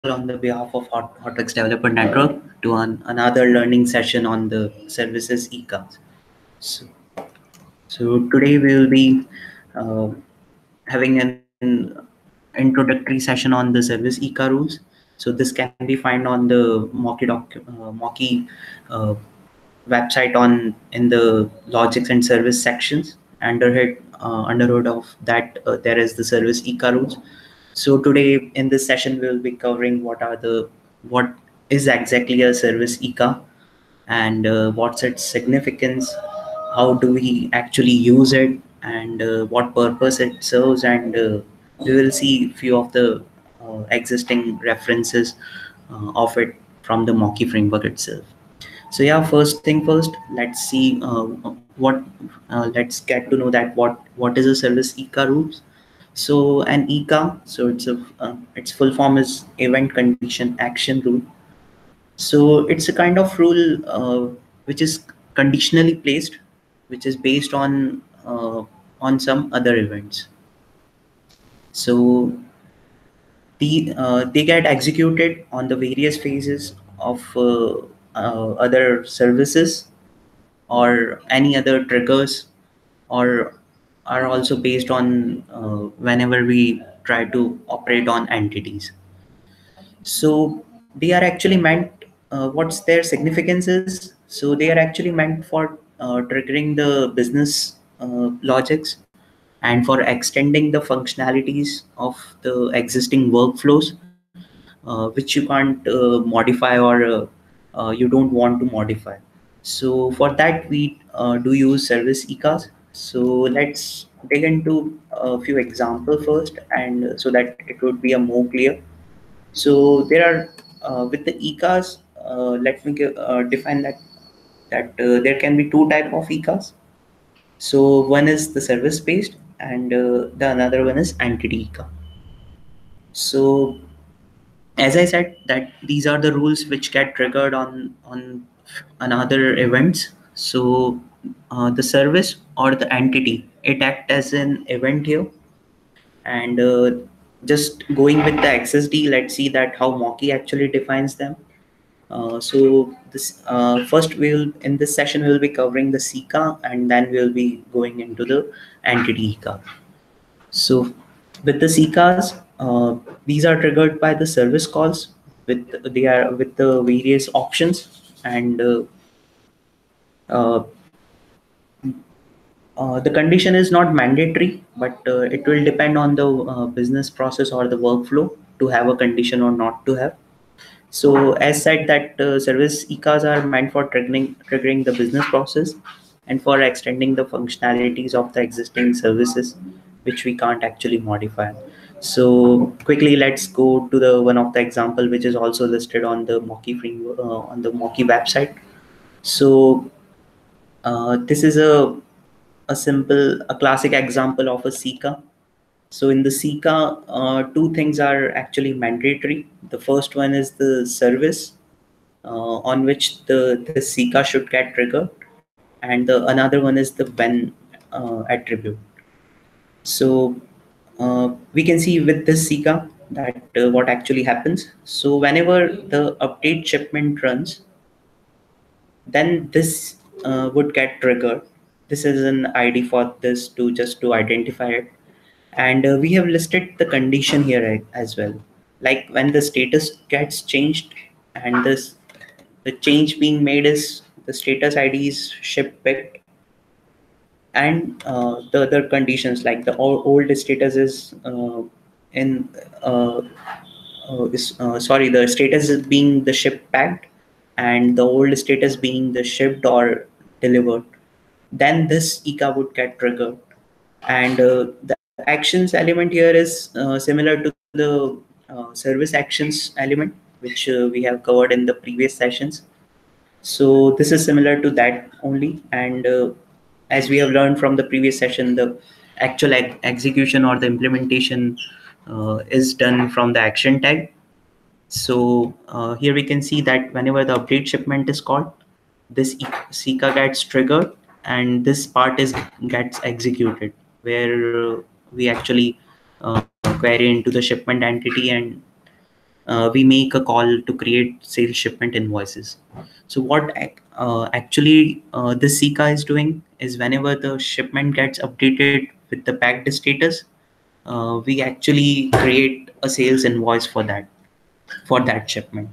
on the behalf of Hotix Developer Network to another learning session on the services ECAS. So, so today we will be uh, having an introductory session on the service ECA rules. So this can be found on the Mocky website in the logics and service sections. Underhood of that there is the service ECA rules. So today in this session we'll be covering what is exactly a service ECA and what's its significance, how do we actually use it, and what purpose it serves, and we will see few of the existing references of it from the Mocky framework itself. So yeah, first thing first, let's see let's get to know that what is a service ECA rules. So an ECA, so its full form is Event Condition Action Rule. So it's a kind of rule which is conditionally placed, which is based on some other events. So they get executed on the various phases of other services or any other triggers, or are also based on whenever we try to operate on entities. So they are actually meant, what's their significance is, so they are actually meant for triggering the business logics and for extending the functionalities of the existing workflows, which you can't modify, or you don't want to modify. So for that we do use service ECAs. So let's dig into a few examples first, and so that it would be a more clear. So there are with the ECAs, let me define that there can be two type of ECAs. So one is the service based, and the another one is entity ECA. So as I said, that these are the rules which get triggered on another events. So the service or the entity, it act as an event here, and just going with the XSD, let's see that how Mocky actually defines them. So this first we'll in this session we'll be covering the SICA, and then we'll be going into the entity ECA. So with the SICAs, these are triggered by the service calls with the various options, and uh, the condition is not mandatory, but it will depend on the business process or the workflow to have a condition or not to have. So as said that service ECAs are meant for triggering the business process and for extending the functionalities of the existing services, which we can't actually modify. So quickly, let's go to the one of the example which is also listed on the Mocky framework on the Mocky website. So this is a classic example of a SICA. So in the SICA, two things are actually mandatory. The first one is the service on which the SICA should get triggered, and the another one is the when attribute. So we can see with this SICA that what actually happens. So whenever the update shipment runs, then this would get triggered. This is an ID for this to just to identify it. And we have listed the condition here as well, like when the status gets changed, and the change being made is the status ID is ship picked, and the other conditions like the old status is in sorry, the status is being the ship packed, and the old status being the shipped or delivered, then this ECA would get triggered. And the actions element here is similar to the service actions element, which we have covered in the previous sessions. So this is similar to that only. And as we have learned from the previous session, the actual execution or the implementation is done from the action tag. So here we can see that whenever the update shipment is called, this SICA gets triggered, and this part is gets executed, where we actually query into the shipment entity, and we make a call to create sales shipment invoices. So what actually this Sika is doing is whenever the shipment gets updated with the packed status, we actually create a sales invoice for that shipment.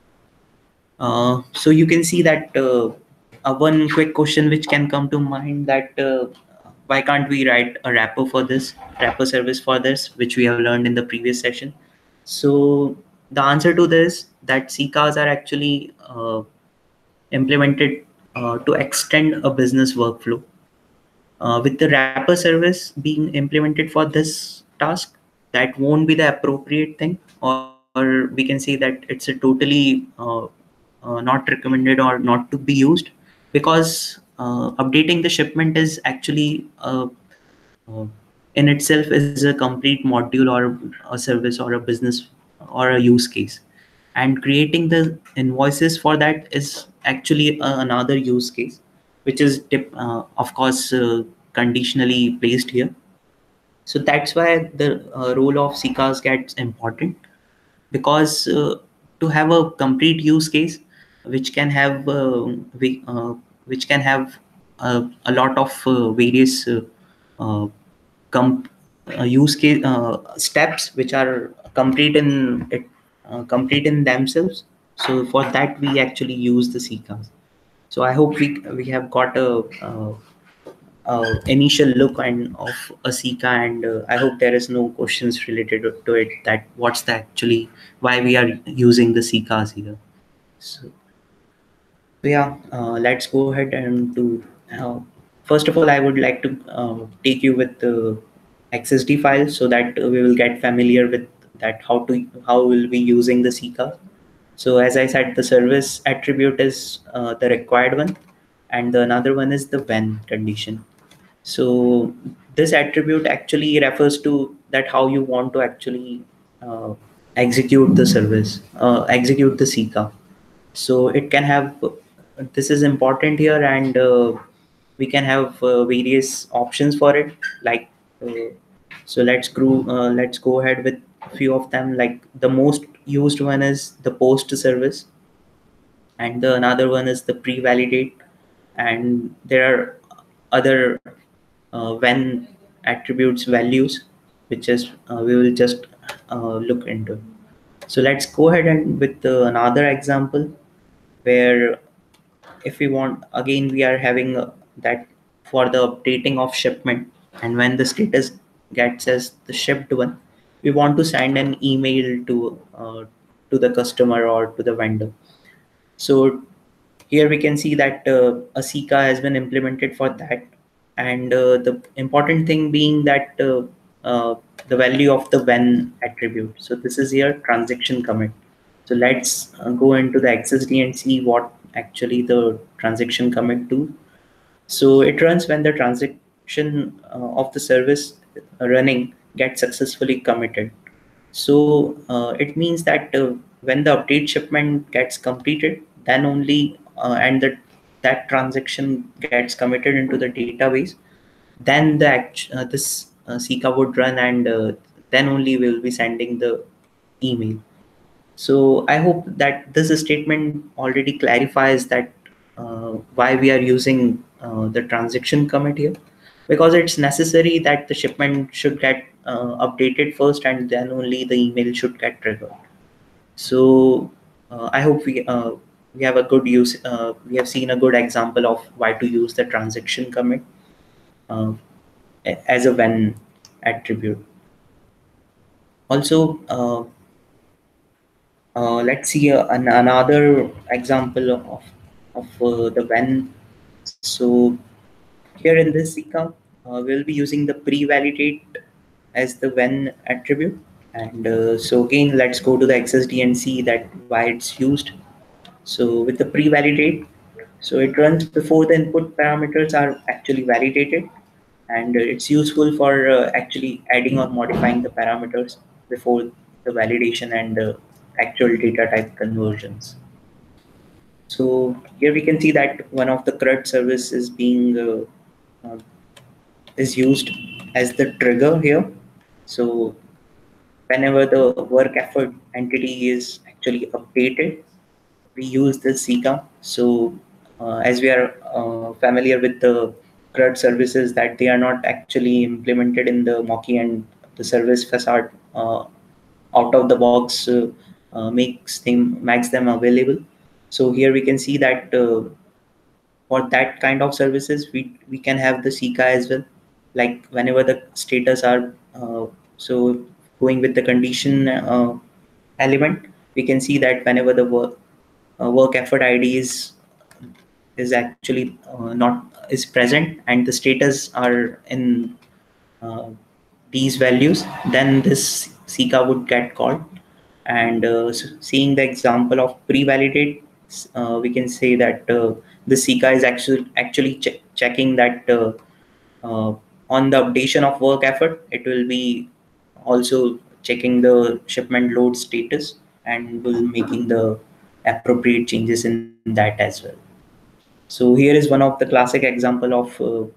So you can see that one quick question which can come to mind, that why can't we write a wrapper service for this, which we have learned in the previous session. So the answer to this, that CCAs are actually implemented to extend a business workflow. With the wrapper service being implemented for this task, that won't be the appropriate thing, or we can say that it's a totally not recommended or not to be used, because updating the shipment is actually uh, in itself is a complete module or a service or a business or a use case, and creating the invoices for that is actually another use case, which is of course conditionally placed here. So that's why the role of CCAS gets important, because to have a complete use case which can have which can have a lot of various uh, com- use case steps which are complete in themselves. So for that we actually use the CCAS. So I hope we have got a initial look and of a Sika, and I hope there is no questions related to it, that what's the actually why we are using the Sikas here. So yeah, let's go ahead and do. Uh, First of all, I would like to take you with the XSD file, so that we will get familiar with that how we'll be using the Sika. So as I said, the service attribute is the required one, and the another one is the when condition. So this attribute actually refers to that how you want to actually uh, execute the service, execute the Sika. So it can have, this is important here, and we can have various options for it. Like, uh, so let's go ahead with a few of them. Like the most used one is the post service, and the another one is the pre-validate, and there are other when attributes values, which is we will just look into. So let's go ahead and with another example, where if we want, again we are having that for the updating of shipment, and when the status gets as the shipped one, we want to send an email to the customer or to the vendor. So here we can see that a Sika has been implemented for that, and the important thing being that the value of the when attribute. So this is here transaction commit. So let's go into the XSD and see what actually the transaction commit do. So it runs when the transaction of the service running gets successfully committed. So it means that when the update shipment gets completed, then only and that transaction gets committed into the database, then this Sika would run, and then only we will be sending the email. So I hope that this statement already clarifies that why we are using the transaction commit here, because it's necessary that the shipment should get updated first, and then only the email should get triggered. So I hope we have a good use. We have seen a good example of why to use the transaction commit uh, as a when attribute. Also, let's see another example of the when. So here in this Sika, we'll be using the pre-validate as the when attribute. And so again, let's go to the XSD and see that why it's used. So with the pre-validate, so it runs before the input parameters are actually validated, and it's useful for actually adding or modifying the parameters before the validation and actual data type conversions. So here we can see that one of the CRUD service is being is used as the trigger here. So whenever the work effort entity is actually updated, we use the Zika. So as we are familiar with the CRUD services, that they are not actually implemented in the Mocky, and the service facade out of the box makes them available. So here we can see that for that kind of services, we can have the Sika as well. Like whenever the status are so going with the condition element, we can see that whenever the work effort ID is actually not is present, and the status are in uh, these values, then this Sika would get called. And seeing the example of pre-validate, we can say that the Sika is actually checking that uh, on the updation of work effort, it will be also checking the shipment load status and will making the appropriate changes in that as well. So here is one of the classic example of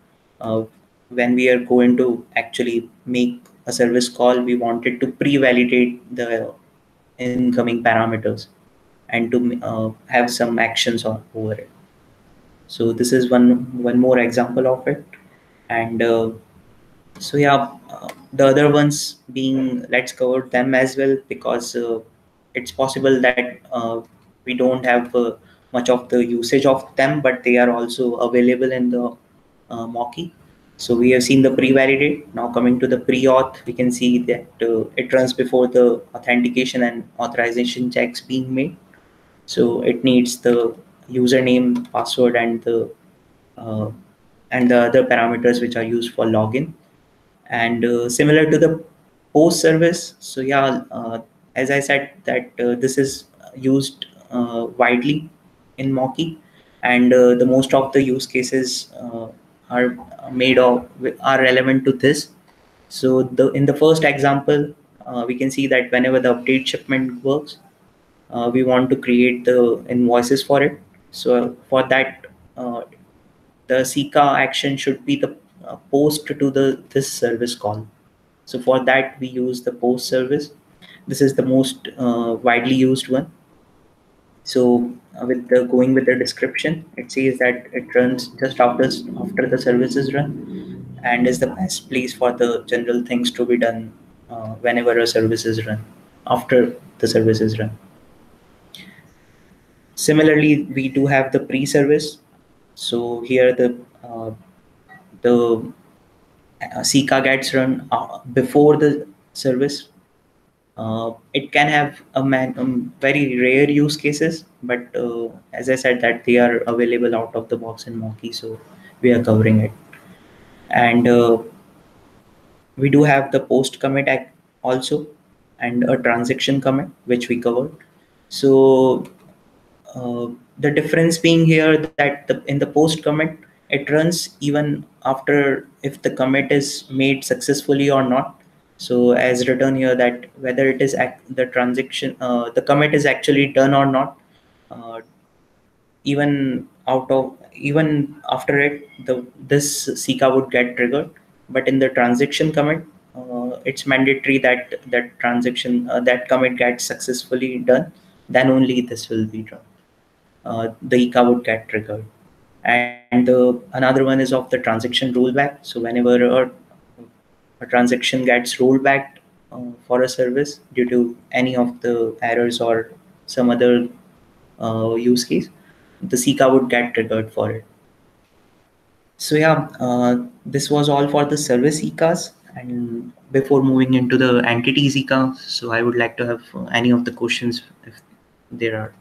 when we are going to actually make a service call, we wanted to pre-validate the incoming parameters and to have some actions over it. So this is one more example of it. And so yeah, the other ones being, let's cover them as well, because it's possible that we don't have much of the usage of them, but they are also available in the Mocky. So we have seen the pre-validate. Now coming to the pre-auth, we can see that it runs before the authentication and authorization checks being made. So it needs the username, password, uh, and the other parameters which are used for login. And similar to the post service, so yeah, as I said that this is used widely in Mocky, and the most of the use cases are made of are relevant to this. So the in the first example, we can see that whenever the update shipment works, we want to create the invoices for it. So for that, the Sika action should be the post to the this service call. So for that, we use the post service. This is the most widely used one. So with the going with the description, it says that it runs just after the services run, and is the best place for the general things to be done whenever a service is run after the service is run. Similarly, we do have the pre-service. So here the Sika gets run before the service. It can have very rare use cases, but as I said, that they are available out of the box in Mocky, so we are covering it. And we do have the post commit also, and a transaction commit, which we covered. So the difference being here that in the post commit, it runs even after if the commit is made successfully or not. So as written here, that whether it is the transaction, the commit is actually done or not, uh, even after it, the this Sika would get triggered. But in the transaction commit, it's mandatory that that commit gets successfully done. Then only this will be done. The ICA would get triggered. And another one is of the transaction rollback. So whenever a transaction gets rolled back for a service due to any of the errors or some other use case, the Sika would get triggered for it. So yeah, this was all for the service Ikas. And before moving into the entity Zika, so I would like to have any of the questions if there are.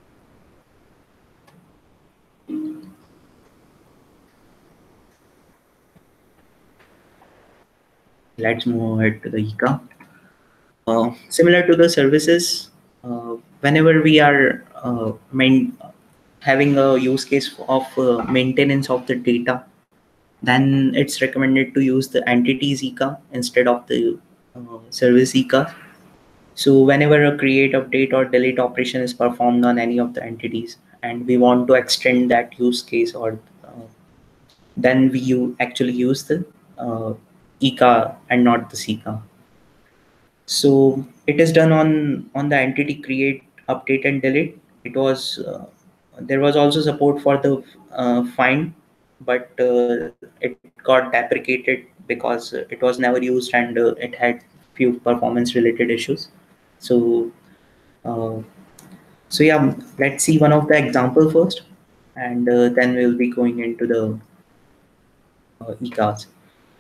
Let's move ahead to the ICA. Similar to the services, whenever we are having a use case of maintenance of the data, then it's recommended to use the entity Zika instead of the service Zika. So whenever a create, update, or delete operation is performed on any of the entities, and we want to extend that use case, or then actually use the uh, ICA and not the Sika. So it is done on the entity create, update, and delete. It was there was also support for the find, but it got deprecated because it was never used, and it had few performance related issues. So uh, yeah, let's see one of the example first, and then we'll be going into the e-cards.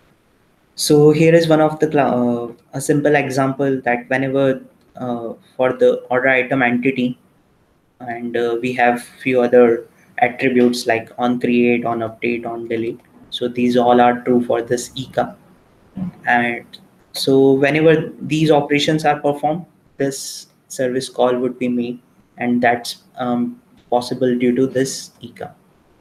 So here is one of the a simple example that whenever for the order item entity, and we have few other attributes like on create, on update, on delete. So these all are true for this ICA. And so whenever these operations are performed, this service call would be made, and that's possible due to this ICA.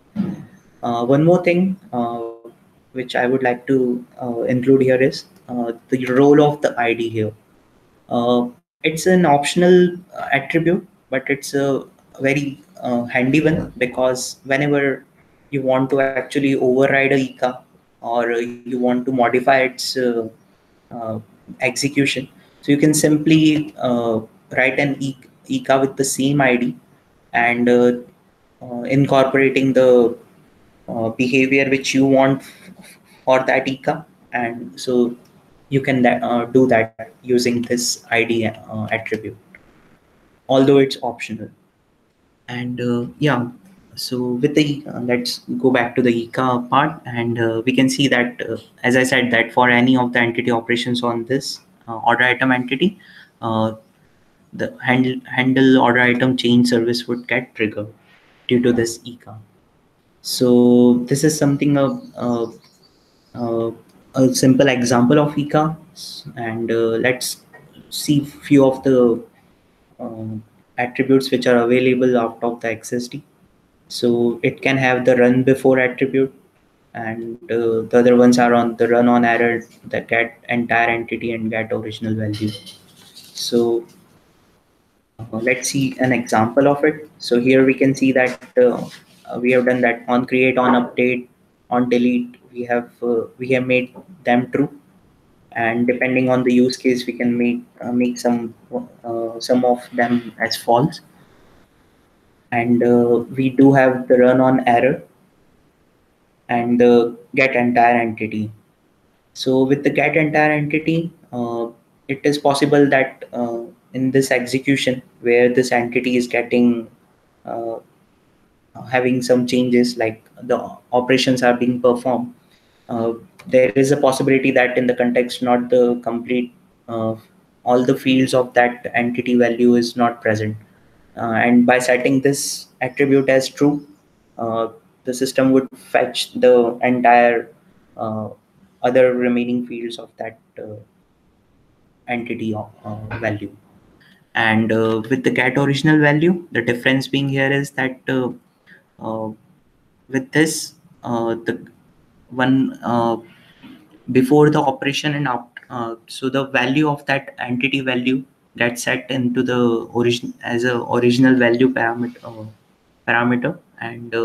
One more thing which I would like to include here is the role of the ID here. It's an optional attribute, but it's a very handy one, because whenever you want to actually override a ICA, or you want to modify its uh, execution, so you can simply write an ICA with the same ID, and incorporating the behavior which you want for that ICA, and so you can do that using this ID attribute, although it's optional. And yeah, so with the let's go back to the ICA part, and we can see that as I said, that for any of the entity operations on this order item entity, uh, the handle order item change service would get triggered due to this ICA. So this is something uh, a simple example of ICA, and let's see few of the attributes which are available out of the XSD. So it can have the run before attribute, and the other ones are on the run on error, the get entire entity, and get original value. So let's see an example of it. So here we can see that we have done that on create, on update, on delete. We have made them true, and depending on the use case, we can make some of them as false. And we do have the run on error and the get entire entity. So with the get entire entity, it is possible that in this execution where this entity is getting uh, having some changes, like the operations are being performed, uh, there is a possibility that in the context not the complete uh, all the fields of that entity value is not present, and by setting this attribute as true, uh, the system would fetch the entire uh, other remaining fields of that entity value. And with the get original value, the difference being here is that uh, with this the one before the operation and after, so the value of that entity value gets set into the origin as a original value parameter, and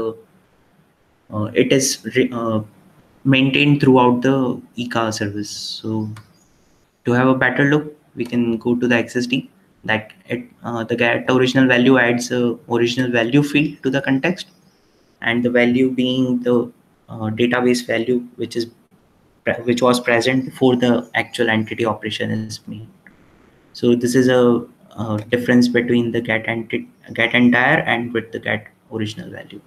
it is maintained throughout the eCar service. So to have a better look, we can go to the XSD. That the get original value adds a original value field to the context, and the value being the database value which was present before the actual entity operation is made. So this is a difference between the get entire and with the get original value.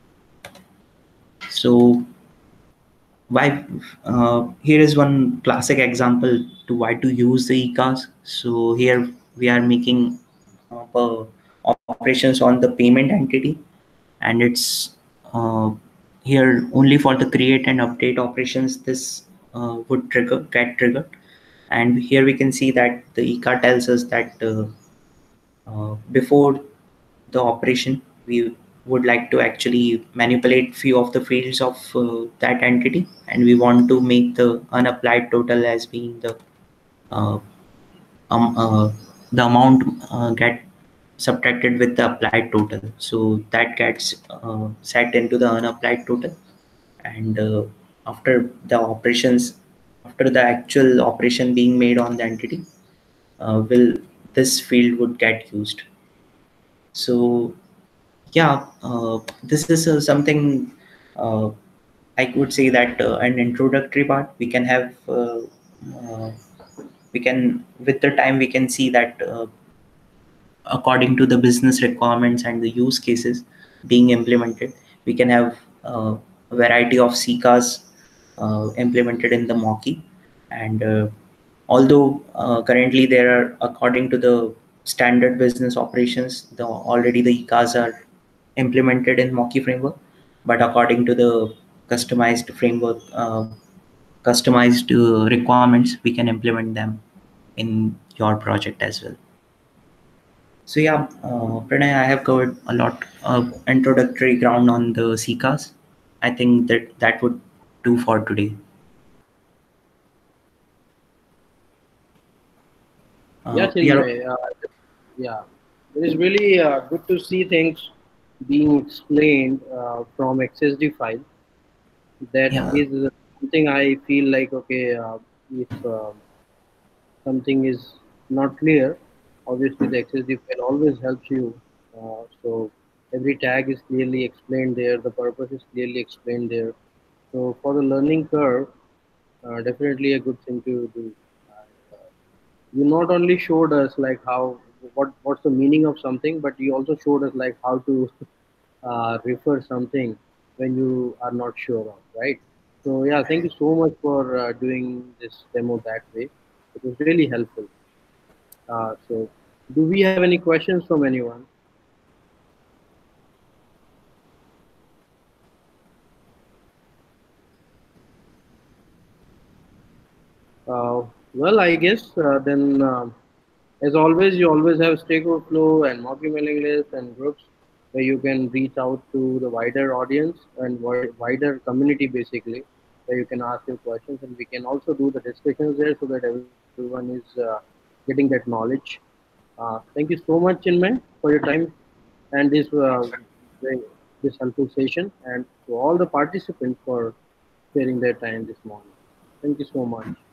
So why here is one classic example to why to use the ECAS. So here we are making operations on the payment entity, and it's uh, here only for the create and update operations this would get triggered. And here we can see that the ECA tells us that before the operation, we would like to actually manipulate few of the fields of that entity, and we want to make the unapplied total as being uh, um, uh, the amount get subtracted with the applied total. So that gets set into the unapplied total, and after the operations, after the actual operation being made on the entity, will this field would get used. So yeah, this is something uh, I would say that an introductory part we can have. Uh, we can with the time we can see that according to the business requirements and the use cases being implemented, we can have a variety of CCAs implemented in the Mocky. And although currently there are, according to the standard business operations, already the ECAs are implemented in Mocky framework, but according to the customized framework, customized requirements, we can implement them in your project as well. So yeah, Pranay, I have covered a lot of introductory ground on the CCAS. I think that would do for today. Yeah, We are Chinmay. Yeah, it is really good to see things being explained from XSD file. That yeah is something I feel like, okay, if something is not clear, obviously the XSD file always helps you. So every tag is clearly explained there, the purpose is clearly explained there. So for the learning curve, definitely a good thing to do. And, you not only showed us like how what's the meaning of something, but you also showed us like how to refer something when you are not sure of, right? So yeah, thank you so much for doing this demo that way. It was really helpful. So do we have any questions from anyone? Well, I guess then, as always, you always have Stack Overflow and Mocky mailing lists and groups where you can reach out to the wider audience and wider community basically, where you can ask your questions, and we can also do the discussions there so that everyone is getting that knowledge. Thank you so much, Chinmay, for your time and very- this helpful session, and to all the participants for sharing their time this morning. Thank you so much.